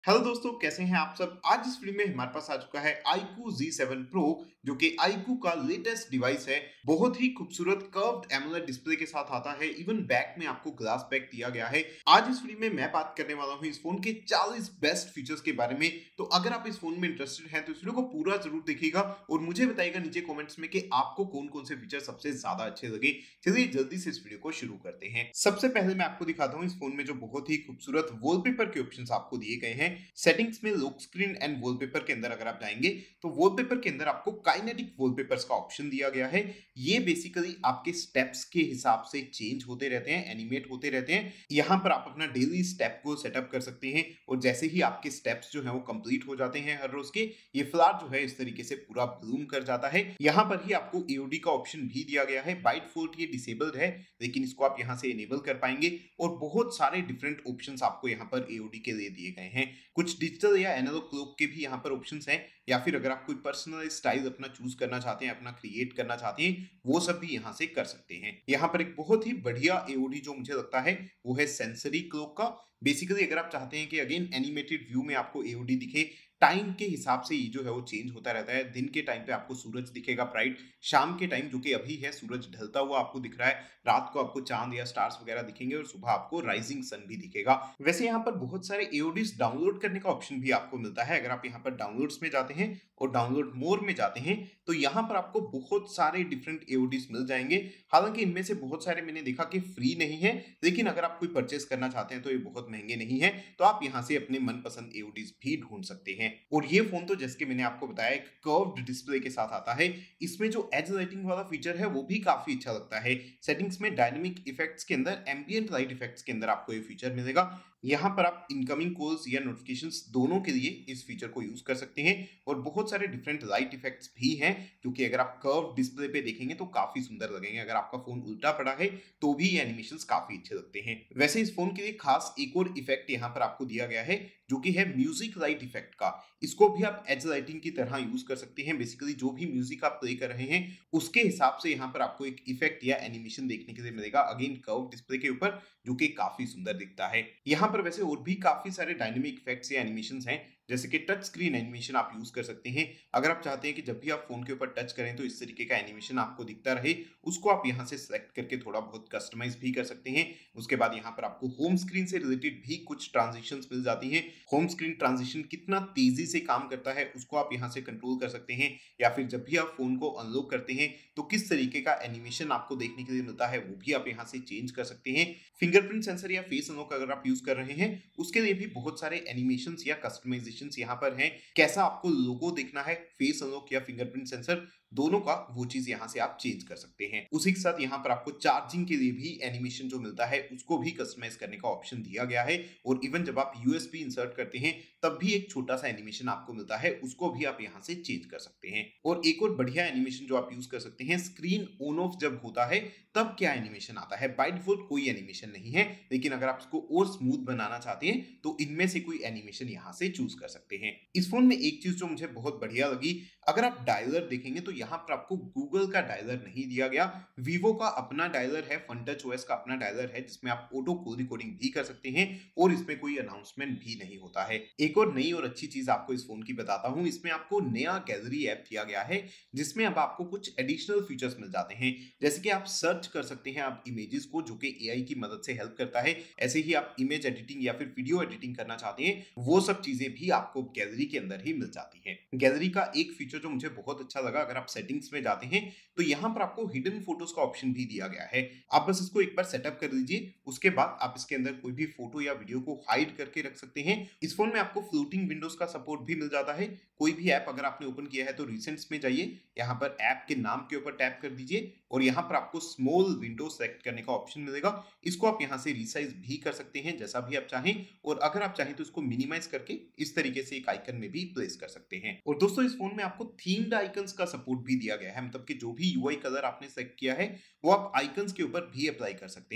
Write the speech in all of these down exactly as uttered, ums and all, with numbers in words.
Hello दोस्तों, कैसे हैं आप सब। आज इस वीडियो में हमारे पास आ चुका है iQOO ज़ेड सेवन Pro, जो कि iQOO का लेटेस्ट डिवाइस है। बहुत ही खूबसूरत कर्व्ड एमोलेड डिस्प्ले के साथ आता है। इवन बैक में आपको ग्लास पैक दिया गया है। आज इस वीडियो में मैं बात करने वाला हूं इस फोन के चालीस बेस्ट फीचर्स के बारे में। तो अगर आप इस फोन में इंटरेस्टेड हैं तो इस वीडियो को पूरा जरूर देखिएगा और मुझे बताइएगा नीचे कॉमेंट्स में कि आपको कौन कौन से फीचर सबसे ज्यादा अच्छे लगे। चलिए जल्दी से इस वीडियो को शुरू करते हैं। सबसे पहले मैं आपको दिखाता हूँ इस फोन में जो बहुत ही खूबसूरत वॉलपेपर के ऑप्शंस आपको दिए गए हैं। सेटिंग्स में लॉक स्क्रीन एंड वॉलपेपर के अंदर अगर आप जाएंगे तो वॉलपेपर के अंदर आपको काइनेटिक वॉलपेपर्स का ऑप्शन दिया गया है। ये बेसिकली आपके स्टेप्स के हिसाब से चेंज होते रहते हैं, एनिमेट होते रहते हैं। यहाँ पर आप अपना डेली स्टेप को सेटअप कर सकते हैं और जैसे ही आपके स्टेप्स जो है वो कंप्लीट हो जाते हैं हर रोज के, ये फ्लावर जो है इस तरीके से पूरा ब्लूम कर जाता है। यहाँ पर ही आपको एओडी का ऑप्शन भी दिया गया है। बाय डिफॉल्ट ये डिसेबल्ड है, लेकिन इसको आप यहाँ से इनेबल कर पाएंगे और बहुत सारे डिफरेंट ऑप्शंस आपको यहाँ पर एओडी के लिए दिए गए हैं। कुछ डिजिटल या एनालॉग क्लॉक के भी यहाँ पर ऑप्शंस हैं, या फिर अगर आप कोई पर्सनल स्टाइल अपना चूज करना चाहते हैं, अपना क्रिएट करना चाहते हैं, वो सब भी यहाँ से कर सकते हैं। यहाँ पर एक बहुत ही बढ़िया एओडी जो मुझे लगता है वो है सेंसरी क्लॉक का। बेसिकली अगर आप चाहते हैं कि अगेन एनिमेटेड व्यू में आपको एओडी दिखे, टाइम के हिसाब से ये जो है वो चेंज होता रहता है। दिन के टाइम पे आपको सूरज दिखेगा ब्राइट, शाम के टाइम जो कि अभी है सूरज ढलता हुआ आपको दिख रहा है, रात को आपको चांद या स्टार्स वगैरह दिखेंगे और सुबह आपको राइजिंग सन भी दिखेगा। वैसे यहाँ पर बहुत सारे एओडीज डाउनलोड करने का ऑप्शन भी आपको मिलता है। अगर आप यहाँ पर डाउनलोड्स में जाते हैं और डाउनलोड मोर में जाते हैं तो यहाँ पर आपको बहुत सारे डिफरेंट एओडीज मिल जाएंगे। हालांकि इनमें से बहुत सारे मैंने देखा कि फ्री नहीं है, लेकिन अगर आप कोई परचेस करना चाहते हैं तो ये बहुत महंगे नहीं है, तो आप यहाँ से अपने मनपसंद एओडीज भी ढूंढ सकते हैं। और ये फोन तो जैसे कि मैंने आपको बताया एक कर्व्ड डिस्प्ले के साथ आता है। इसमें जो एज लाइटिंग वाला फीचर है वो भी काफी अच्छा लगता है। सेटिंग्स में डायनेमिक इफेक्ट्स के अंदर, एम्बिएंट लाइट इफेक्ट्स के अंदर आपको ये फीचर मिलेगा। यहाँ पर आप इनकमिंग कॉल्स या नोटिफिकेशंस दोनों के लिए इस फीचर को यूज कर सकते हैं। और बहुत सारे डिफरेंट लाइट इफेक्ट्स भी हैं, क्योंकि अगर आप कर्व डिस्प्ले पे देखेंगे तो काफी सुंदर लगेंगे। अगर आपका फोन उल्टा पड़ा है तो भी ये एनिमेशंस काफी अच्छे लगते हैं। वैसे इस फोन के लिए खास एक और इफेक्ट यहाँ पर आपको दिया गया है, जो कि है म्यूजिक लाइट इफेक्ट का। इसको भी आप एज लाइटिंग की तरह यूज कर सकते हैं। बेसिकली जो भी म्यूजिक आप प्ले कर रहे हैं उसके हिसाब से यहाँ पर आपको एक इफेक्ट या एनिमेशन देखने के लिए मिलेगा, अगेन कर्व डिस्प्ले के ऊपर, जो कि काफी सुंदर दिखता है। यहाँ पर वैसे और भी काफी सारे डायनेमिक इफेक्ट्स या एनिमेशंस हैं, जैसे कि टच स्क्रीन एनिमेशन आप यूज कर सकते हैं। अगर आप चाहते हैं कि जब भी आप फोन के ऊपर टच करें तो इस तरीके का एनिमेशन आपको दिखता रहे, उसको आप यहाँ से सेलेक्ट करके थोड़ा बहुत कस्टमाइज भी कर सकते हैं। उसके बाद यहाँ पर आपको होम स्क्रीन से रिलेटेड भी कुछ ट्रांजिशंस मिल जाती हैं। होम स्क्रीन ट्रांजिशन कितना तेजी से काम करता है उसको आप यहाँ से कंट्रोल कर सकते हैं, या फिर जब भी आप फोन को अनलॉक करते हैं तो किस तरीके का एनिमेशन आपको देखने के लिए मिलता है वो भी आप यहाँ से चेंज कर सकते हैं। फिंगरप्रिंट सेंसर या फेस अनलॉक अगर आप यूज कर रहे हैं उसके लिए भी बहुत सारे एनिमेशंस या कस्टमाइजेशंस यहाँ पर हैं। कैसा आपको लोगो देखना है, फेस अनलॉक या फिंगरप्रिंट सेंसर, दोनों का वो चीज यहाँ से आप चेंज कर सकते हैं। उसी के साथ यहाँ पर आपको चार्जिंग के लिए भी एनिमेशन जो मिलता है उसको भी कस्टमाइज करने का ऑप्शन दिया गया है। और इवन जब आप यूएसबी इंसर्ट करते हैं तब भी एक छोटा सा एनिमेशन आपको मिलता है, उसको भी आप यहाँ से चेंज कर सकते हैं। और एक और बढ़िया एनिमेशन जो आप यूज कर सकते हैं, स्क्रीन ऑन ऑफ जब होता है तब क्या एनिमेशन आता है। बाय डिफॉल्ट कोई एनिमेशन नहीं है, लेकिन अगर आप इसको और स्मूथ बनाना चाहते हैं तो इनमें से कोई एनिमेशन यहाँ से चूज कर सकते हैं। इस फोन में एक चीज जो मुझे बहुत बढ़िया लगी, अगर आप डायलर देखेंगे तो यहाँ पर आपको गूगल का डायलर नहीं दिया गया। वीवो का अपना डायलर है, फनटच ओएस का अपना डायलर है, जिसमें आप ऑटो कॉल रिकॉर्डिंग भी कर सकते हैं और इसमें कोई अनाउंसमेंट भी नहीं होता है। एक और नई और अच्छी चीज आपको इस फोन की बताता हूँ, इसमें आपको नया गैलरी ऐप दिया गया है, जिसमें अब आपको कुछ एडिशनल फीचर्स मिल जाते हैं। जैसे कि आप सर्च कर सकते हैं आप इमेजेस को, जो कि एआई की मदद से हेल्प करता है। ऐसे ही आप इमेज एडिटिंग या फिर वीडियो एडिटिंग करना चाहते हैं, वो सब चीजें भी आपको गैलरी के अंदर ही मिल जाती है। गैलरी का एक फीचर जो मुझे बहुत अच्छा लगा, अगर आप सेटिंग्स में जाते हैं तो यहाँ पर आपको हिडन फोटोज का ऑप्शन भी दिया गया है। आप बस इसको एक बार सेटअप कर लीजिए, उसके बाद आप इसके अंदर कोई भी फोटो या वीडियो को हाइड करके रख सकते हैं। इस फोन में आपको फ्लोटिंग विंडोज का सपोर्ट भी मिल जाता है। कोई भी ऐप अगर आपने ओपन किया है तो रिसेंट्स में जाइए, यहाँ पर ऐप के नाम के ऊपर टैप कर दीजिए और यहाँ पर आपको स्मॉल विंडो सेलेक्ट करने का ऑप्शन मिलेगा। इसको आप यहाँ से रिसाइज भी कर सकते हैं जैसा भी आप चाहें, और अगर आप चाहें तो इसको मिनिमाइज करके इस तरीके से एक आइकन में भी प्लेस कर सकते हैं। और दोस्तों इस फोन में आपको थीम्ड आइकन्स का सपोर्ट भी दिया गया है, मतलब कि जो भी यूआई कलर आपने सेलेक्ट किया है वो आप आइकन्स के ऊपर भी अप्लाई कर सकते हैं।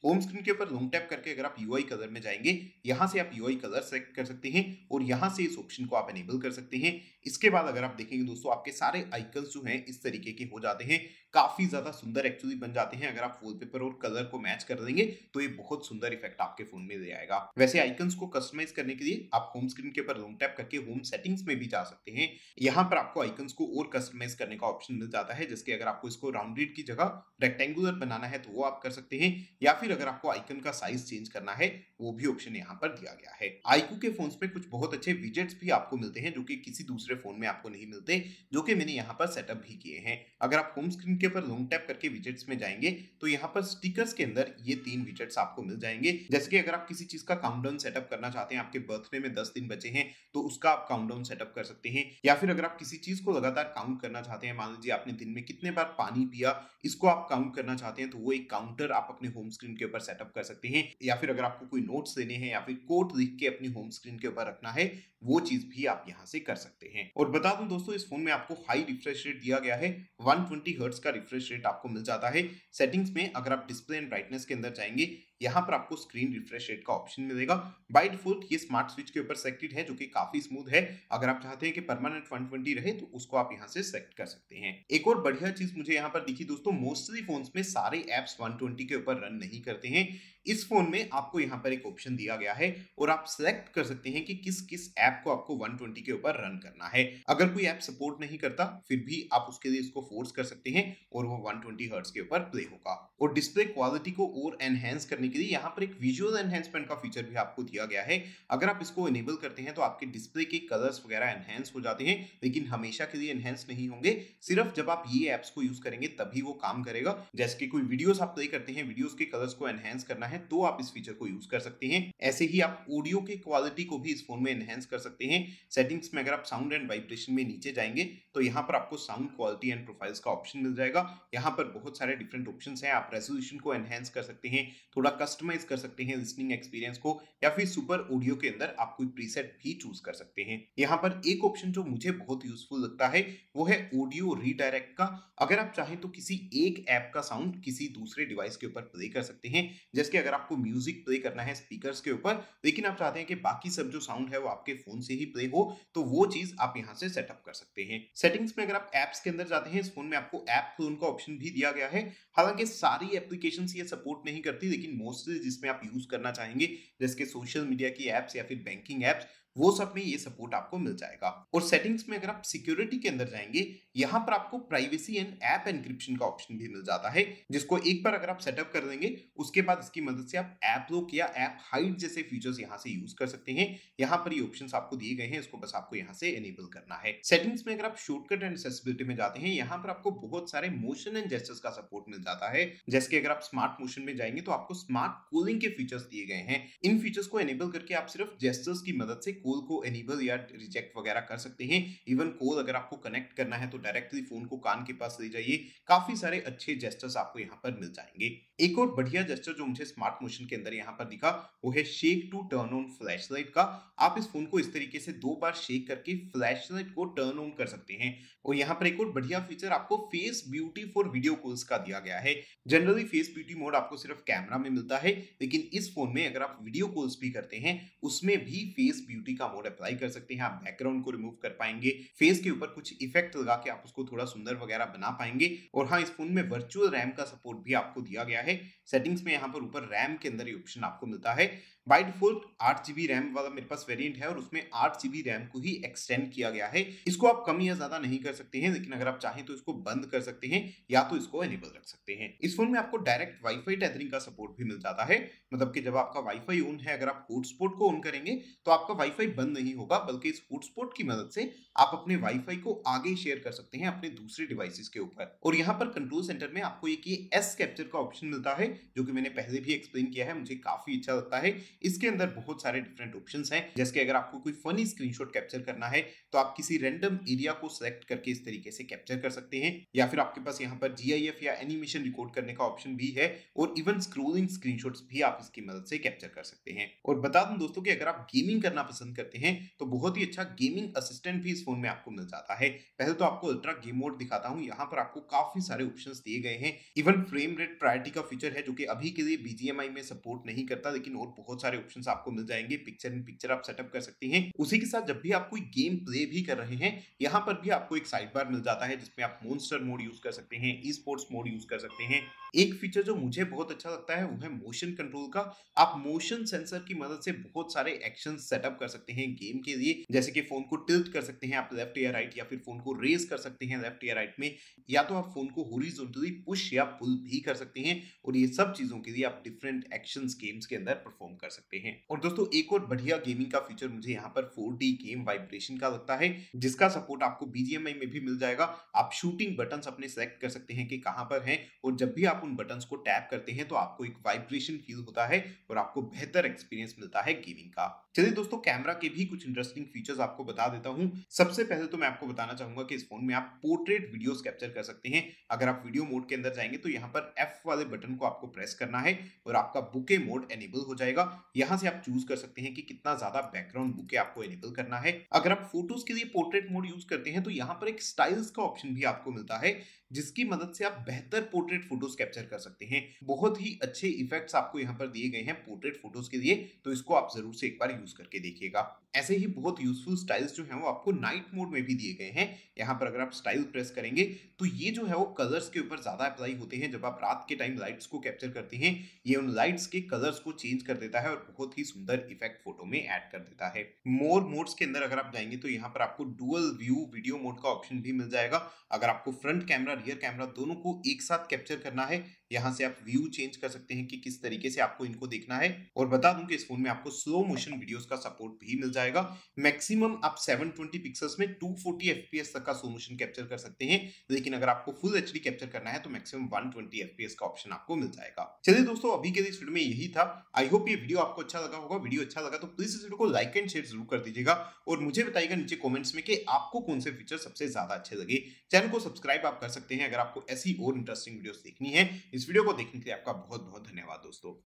होम स्क्रीन के ऊपर लॉन्ग टैप करके अगर आप यूआई कलर में जाएंगे, यहाँ से आप यूआई कलर सेलेक्ट कर सकते हैं और यहाँ से इस ऑप्शन को आप एनेबल कर सकते हैं। इसके बाद अगर आप देखेंगे दोस्तों, आपके सारे आइकन्स जो हैं इस तरीके के हो जाते हैं, काफी ज्यादा सुंदर एक्चुअली बन जाते हैं। अगर आप वॉलपेपर और कलर को मैच कर देंगे तो ये बहुत सुंदर इफेक्ट आपके फोन में ले आएगा। वैसे आइकन्स को कस्टमाइज करने के लिए आप होम स्क्रीन के ऊपर लॉन्ग टैप करके होम सेटिंग्स में भी जा सकते हैं। यहाँ पर आपको आइकन्स को और कस्टमाइज करने का ऑप्शन मिल जाता है, जैसे अगर आपको इसको राउंडेड की जगह रेक्टेंगुलर बनाना है तो वो आप कर सकते हैं, या फिर अगर आपको आइकन का साइज चेंज करना है वो भी ऑप्शन यहाँ पर दिया गया है। आईक्यू के फोन्स में कुछ बहुत अच्छे विजेट्स भी आपको मिलते हैं जो कि किसी दूसरे फोन में आपको नहीं मिलते, जो कि मैंने यहाँ पर सेटअप भी किए हैं। अगर आप होम स्क्रीन के ऊपर लॉन्ग टैप करके विजेट्स में जाएंगे तो यहाँ पर स्टिकर्स के अंदर ये तीन विजेट्स आपको मिल जाएंगे। जैसे कि अगर आप किसी चीज का काउंटडाउन सेटअप करना चाहते हैं, आपके बर्थडे में दस दिन बचे हैं तो उसका आप काउंटडाउन सेटअप कर सकते हैं, या फिर अगर आप किसी चीज को लगातार काउंट करना चाहते हैं, मान लीजिए आपने दिन में कितने बार पानी पिया, इसको आप काउंट करना चाहते हैं तो वो एक काउंटर आप अपने होम स्क्रीन के ऊपर सेटअप कर सकते हैं। या फिर अगर आपको कोई नोट्स देने हैं या फिर कोड लिख के अपनी होम स्क्रीन के ऊपर रखना है, वो चीज भी आप यहाँ से कर सकते हैं। और बता दूं दोस्तों, इस फोन में आपको हाई रिफ्रेश रेट दिया गया है, वन ट्वेंटी हर्ट्ज का रिफ्रेश रेट आपको मिल जाता है। सेटिंग्स में अगर आप डिस्प्ले एंड ब्राइटनेस के अंदर जाएंगे, यहाँ पर आपको स्क्रीन रिफ्रेश रेट का ऑप्शन मिलेगा। बाय डिफॉल्ट ये स्मार्ट स्विच के ऊपर सेलेक्टेड है, जो कि काफी स्मूथ है। अगर आप चाहते हैं कि परमानेंट वन ट्वेंटी रहे तो उसको आप यहाँ से सेलेक्ट कर सकते हैं। एक और बढ़िया चीज मुझे यहाँ पर दिखी दोस्तों, मोस्टली फोन्स में सारे एप्स वन ट्वेंटी के ऊपर रन नहीं करते हैं। इस फोन में आपको यहाँ पर एक ऑप्शन दिया गया है और आप सेलेक्ट कर सकते हैं कि किस किस ऐप को आपको वन ट्वेंटी के ऊपर रन करना है। अगर कोई ऐप सपोर्ट नहीं करता फिर भी आप उसके लिए इसको फोर्स कर सकते हैं और वो वन ट्वेंटी हर्ट्ज के ऊपर प्ले होगा। और डिस्प्ले क्वालिटी को और एनहेंस करने के लिए यहाँ पर एक विजुअल एनहेंसमेंट का फीचर भी आपको दिया गया है। अगर आप इसको इनेबल करते हैं तो आपके डिस्प्ले के कलर्स वगैरह एनहेंस हो जाते हैं, लेकिन हमेशा के लिए एनहेंस नहीं होंगे। सिर्फ जब आप ये एप्स को यूज करेंगे तभी वो काम करेगा। जैसे कि कोई वीडियोस आप प्ले करते हैं, वीडियोस के कलर्स को एनहेंस करना है तो आप इस फीचर को यूज कर सकते हैं। ऐसे ही आप ऑडियो की क्वालिटी को भी इस फोन में एनहेंस कर सकते हैं। सेटिंग्स में अगर आप साउंड एंड वाइब्रेशन में नीचे जाएंगे तो यहाँ पर आपको साउंड क्वालिटी एंड प्रोफाइल्स का ऑप्शन मिल जाएगा। यहाँ पर बहुत सारे डिफरेंट ऑप्शंस हैं। आप रेजोल्यूशन को एनहेंस कर सकते हैं, थोड़ा कस्टमाइज कर सकते हैं लिसनिंग एक्सपीरियंस को, या फिर सुपर ऑडियो के अंदर आप कोई प्रीसेट भी चूज कर सकते हैं। यहाँ पर एक ऑप्शन जो मुझे बहुत यूजफुल लगता है वो है ऑडियो रीडायरेक्ट का। अगर आप चाहें तो किसी एक ऐप का साउंड किसी दूसरे डिवाइस के ऊपर प्ले कर सकते हैं। जैसे कि अगर आपको म्यूजिक प्ले करना है स्पीकर्स के ऊपर, लेकिन आप चाहते हैं कि बाकी सब जो साउंड है वो आपके फोन से ही प्ले हो, तो वो चीज आप यहाँ से सेटअप कर सकते हैं। सेटिंग्स में अगर आप एप्स के अंदर जाते हैं, इस फोन में आपको ऐप क्लोन का ऑप्शन भी दिया गया है। हालांकि सारी एप्लीकेशंस ये सपोर्ट नहीं करती, लेकिन मोस्टली जिसमें आप यूज करना चाहेंगे जैसे कि सोशल मीडिया की एप्स या फिर बैंकिंग एप्स, वो सब में ये सपोर्ट आपको मिल जाएगा। और सेटिंग्स में अगर आप सिक्योरिटी के अंदर जाएंगे, यहाँ पर आपको प्राइवेसी एंड ऐप एनक्रिप्शन का ऑप्शन भी मिल जाता है, जिसको एक बार अगर आप सेटअप कर देंगे उसके बाद इसकी मदद से आप ऐप लॉक या ऐप हाइड जैसे फीचर्स यहाँ से यूज कर सकते हैं। यहाँ पर ये ऑप्शंस आपको दिए गए हैं, इसको बस आपको यहाँ से एनेबल करना है। सेटिंग्स में अगर आप शॉर्टकट एंड एक्सेसिबिलिटी में जाते हैं, यहाँ पर आपको बहुत सारे मोशन एंड जेस्चर्स का सपोर्ट मिल जाता है। जैसे कि अगर आप स्मार्ट मोशन में जाएंगे तो आपको स्मार्ट कॉलिंग के फीचर्स दिए गए हैं। इन फीचर्स को एनेबल करके आप सिर्फ जेस्चर्स की मदद से कॉल को एनेबल या रिजेक्ट वगैरह कर सकते हैं। इवन कॉल अगर आपको कनेक्ट करना है तो डायरेक्टली फोन को कान के पास ले जाइए। काफी सारे अच्छे जेस्चर्स आपको यहाँ पर मिल जाएंगे। एक और बढ़िया जेस्चर जो मुझे स्मार्ट मोशन के अंदर यहाँ पर दिखा वो है shake to turn on flashlight का। आप इस फोन को इस तरीके से दो बार शेक करके फ्लैशलाइट को टर्न ऑन कर सकते हैं। और यहाँ पर एक और बढ़िया फीचर आपको face beauty for video calls का दिया गया है। जनरली फेस ब्यूटी मोड आपको सिर्फ कैमरा में मिलता है, लेकिन इस फोन में अगर आप वीडियो कॉल्स भी करते हैं उसमें भी फेस ब्यूटी का मोड अप्लाई कर सकते हैं। आप बैकग्राउंड को रिमूव कर पाएंगे, फेस के ऊपर कुछ इफेक्ट लगा के आप उसको थोड़ा सुंदर वगैरह बना पाएंगे। और हाँ, इस फोन में वर्चुअल रैम का सपोर्ट भी आपको दिया गया है। सेटिंग्स में यहाँ पर ऊपर रैम के अंदर ये ऑप्शन आपको मिलता है। बाय डिफॉल्ट आठ जीबी रैम वाला मेरे पास वेरिएंट है और उसमें आठ जीबी रैम को ही एक्सटेंड किया गया है। इसको आप कम या ज्यादा नहीं कर सकते हैं, लेकिन अगर आप चाहें तो इसको बंद कर सकते हैं या तो इसको एनेबल रख सकते हैं। इस फोन में आपको डायरेक्ट वाईफाई टेथरिंग का सपोर्ट भी मिल जाता है। मतलब कि जब आपका वाईफाई ऑन है, अगर आप हॉटस्पॉट को ऑन करेंगे तो आपका वाईफाई बंद नहीं होगा, बल्कि इस हॉटस्पॉट की मदद से आप अपने वाईफाई को आगे शेयर कर सकते हैं अपने दूसरे डिवाइसेस के ऊपर। और यहाँ पर कंट्रोल सेंटर में आपको एक ये एस कैप्चर का ऑप्शन मिलता है, जो कि मैंने पहले भी एक्सप्लेन किया है, मुझे काफी अच्छा लगता है। इसके अंदर बहुत सारे डिफरेंट ऑप्शंस हैं, जैसे कि अगर आपको कोई फनी स्क्रीनशॉट कैप्चर करना है तो आप किसी रैंडम एरिया को सिलेक्ट करके इस तरीके से कैप्चर कर सकते हैं, या फिर आपके पास यहाँ पर जीआईएफ या एनिमेशन रिकॉर्ड करने का ऑप्शन भी है, और इवन स्क्रोलिंग स्क्रीनशॉट्स भी आप इसकी मदद से कैप्चर कर सकते हैं। और बता दूं दोस्तों कि अगर आप गेमिंग करना पसंद करते हैं तो बहुत ही अच्छा गेमिंग असिस्टेंट भी इस फोन में आपको मिल जाता है। पहले तो आपको अल्ट्रा गेम मोड दिखाता हूं, यहाँ पर आपको काफी सारे ऑप्शंस दिए गए हैं। इवन फ्रेम रेट प्रायोरिटी का फीचर है जो कि अभी के लिए बीजीएमआई में सपोर्ट नहीं करता, लेकिन और बहुत सारे ऑप्शंस आपको मिल जाएंगे। पिक्चर इन पिक्चर आप सेटअप कर सकते हैं। उसी के साथ जब भी आप कोई गेम प्ले भी कर रहे हैं, यहाँ पर भी आपको एक साइड बार मिल जाता है जिसमें आप मॉन्स्टर मोड यूज कर सकते हैं, ई स्पोर्ट्स मोड यूज कर सकते हैं। एक फीचर जो मुझे बहुत अच्छा लगता है वो है मोशन कंट्रोल का। आप मोशन सेंसर की मदद से बहुत सारे एक्शन सेटअप कर सकते हैं गेम के लिए, जैसे कि फोन को टिल्ट कर सकते हैं आप लेफ्ट या राइट, या फिर फोन को रेज कर सकते हैं लेफ्ट या राइट में, या तो आप फोन को हॉरिजॉन्टली पुश या पुल भी कर सकते हैं। और ये सब चीजों के लिए आप डिफरेंट एक्शंस गेम्स के अंदर परफॉर्म कर सकते हैं। और दोस्तों एक और बढ़िया गेमिंग का फीचर मुझे यहाँ पर फोर डी गेम वाइब्रेशन का लगता है, जिसका सपोर्ट आपको बीजीएमआई में भी मिल जाएगा। आप शूटिंग बटन्स अपने सेलेक्ट कर सकते हैं कि कहां पर हैं, और जब भी आप उन बटन्स को टैप करते हैं तो आपको एक वाइब्रेशन फील होता है और आपको बेहतर एक्सपीरियंस मिलता है गेमिंग का। चलिए दोस्तों, कैमरा के भी कुछ इंटरेस्टिंग फीचर्स आपको बता देता हूं। सबसे पहले तो मैं आपको बताना चाहूंगा कि इस फोन में आप पोर्ट्रेट वीडियोस कैप्चर कर सकते हैं। अगर आप वीडियो मोड के अंदर जाएंगे तो यहाँ पर एफ वाले बटन को आपको प्रेस करना है और आपका बुके मोड एनेबल हो जाएगा। यहाँ से आप चूज कर सकते हैं कि कितना ज्यादा बैकग्राउंड बुके आपको एनेबल करना है। अगर आप फोटोज के लिए पोर्ट्रेट मोड यूज करते हैं तो यहाँ पर एक स्टाइल्स का ऑप्शन भी आपको मिलता है, जिसकी मदद से आप बेहतर पोर्ट्रेट फोटोज कैप्चर कर सकते हैं। बहुत ही अच्छे इफेक्ट्स आपको यहाँ पर दिए गए हैं पोर्ट्रेट फोटोज के लिए, तो इसको आप जरूर से एक बार यूज करके देखिएगा। ऐसे ही बहुत यूजफुल स्टाइल्स जो हैं वो आपको नाइट मोड में भी दिए गए हैं। यहाँ पर अगर आप स्टाइल प्रेस करेंगे तो ये जो है वो कलर्स के ऊपर ज्यादा अप्लाई होते हैं। जब आप रात के टाइम लाइट्स को कैप्चर करते हैं, ये उन लाइट्स के कलर्स को चेंज कर देता है और बहुत ही सुंदर इफेक्ट फोटो में ऐड कर देता है। मोर मोड्स के अंदर अगर आप जाएंगे तो यहाँ पर आपको डुअल व्यू वीडियो मोड का ऑप्शन भी मिल जाएगा। अगर आपको फ्रंट कैमरा रियर कैमरा दोनों को एक साथ कैप्चर करना है, यहाँ से आप व्यू चेंज कर सकते हैं कि किस तरीके से आपको इनको देखना है। और बता दूं कि इस फोन में आपको स्लो मोशन वीडियोस का सपोर्ट भी मिल जाएगा। मैक्सिमम आप सेवन ट्वेंटी पिक्सल्स में टू फोर्टी एफपीएस तक का स्लो मोशन कैप्चर कर सकते हैं, लेकिन अगर आपको फुल एचडी कैप्चर करना है तो मैक्सिमम वन ट्वेंटी एफपीएस का ऑप्शन आपको मिल जाएगा। चलिए दोस्तों, अभी के लिए इस वीडियो में यही था। आई होप ये वीडियो आपको अच्छा लगा होगा। वीडियो अच्छा लगा तो प्लीज इस वीडियो को लाइक एंड शेयर जरूर कर दीजिएगा, और मुझे बताइएगा नीचे कमेंट्स में कि आपको कौन से फीचर सबसे ज्यादा अच्छे लगे। चैनल को सब्सक्राइब आप कर सकते हैं अगर आपको ऐसी और इंटरेस्टिंग वीडियोस देखनी है। इस वीडियो को देखने के लिए आपका बहुत बहुत धन्यवाद दोस्तों।